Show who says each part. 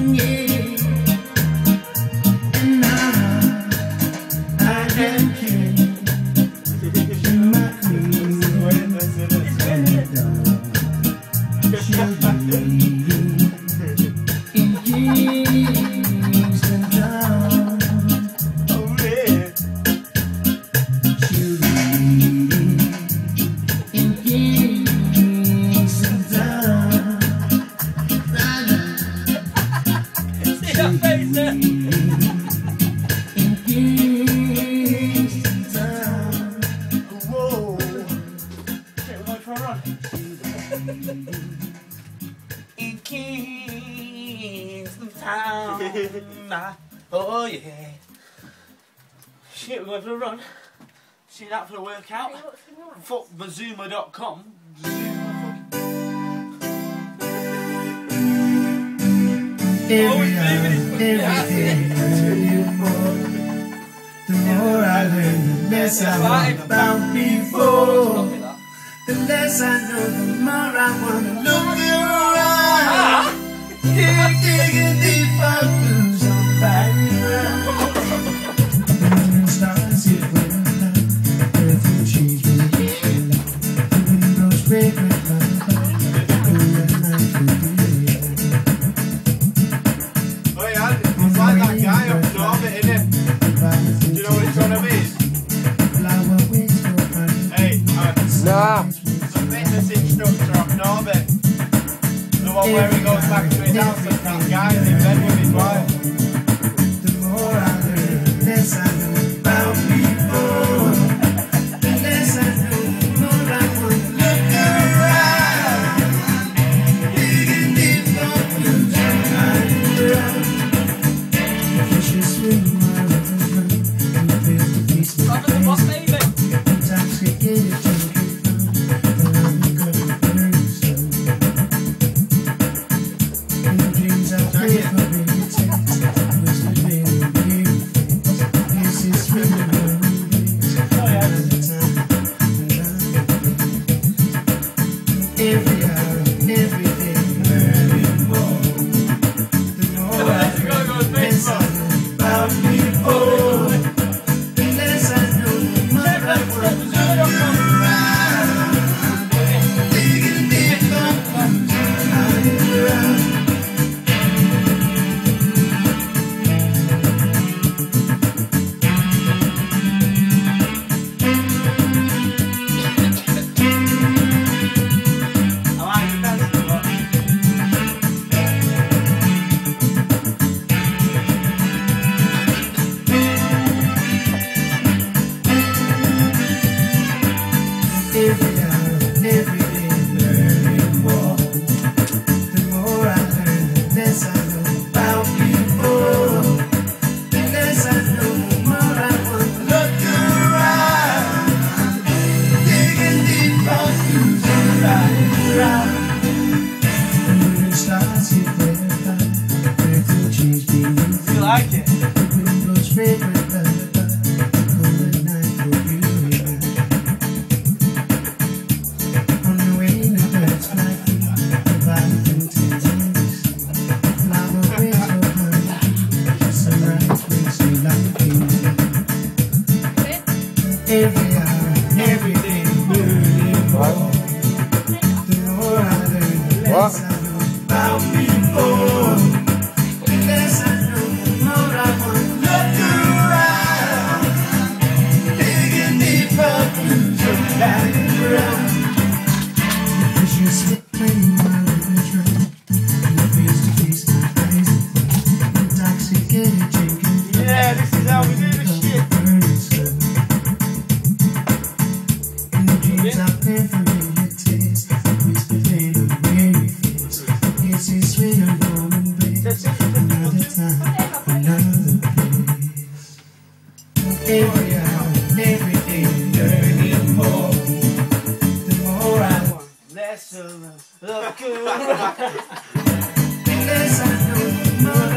Speaker 1: In Kingston Town. Oh yeah. Shit, we're going for a run. See that for a workout. Fuckmazuma.com.
Speaker 2: Every the more I learn, the less I want about before. The less I know, the more I want to look around. Digging deeper, blues on background. The moon stars hit with a light. Earth and trees will be alive. The windows break with my heart. The night will be
Speaker 3: Hey, Andy, it's like that guy up north, isn't it? Do you know what he's trying to be? Hey,
Speaker 4: Nah.
Speaker 3: the fitness instructor up Norbit. The one where he goes back to his house and that guy's in bed with his wife.
Speaker 2: The more I learn, the less I know about people. The less I know, the more I want to look around. Digging deep for blues and hiding around. Fishes swim while others run. And feel the peace with the intoxicated drinking fun. And I'm gonna burn slow. In dreams I pray for baby tears. Wish the baby baby face. This is really running days. Another time every hour, every day, learning more. The more I learn, the less I know about people. The less I know, the more I want to look around. Digging deep for blues and hiding around.
Speaker 1: I like the dance a lot.
Speaker 2: Every hour, every day, learning more. The more I learn, the less I know about people. The less I know, the more I want to look around. Digging deep for blues and riding around. The moon and stars hit their light. Earth and trees beneath
Speaker 1: Do you like it?
Speaker 2: the windows red with lullaby. Cold night for you and I. On the wing of birds fly free, divided into years. Flower waits for honey, sunrise wakes you like me. Every hour, every day, learning more. The more I learn, the less I know about people. The less I know, the more I want to look around. Digging deeper, blues and hiding around. Fishes slip when my rivers run. And face to face my eyes and fun. Intoxicated drinking fun.
Speaker 1: Yeah, this is how we do the shit.
Speaker 2: Burning slow. In the dreams I plan familiar taste. Whisper fade away face. Yes, it's sweet and warm embrace. Another time, another place. Every hour, every day, learning more. The more I want.
Speaker 1: Let's look good.
Speaker 2: The less I know, the more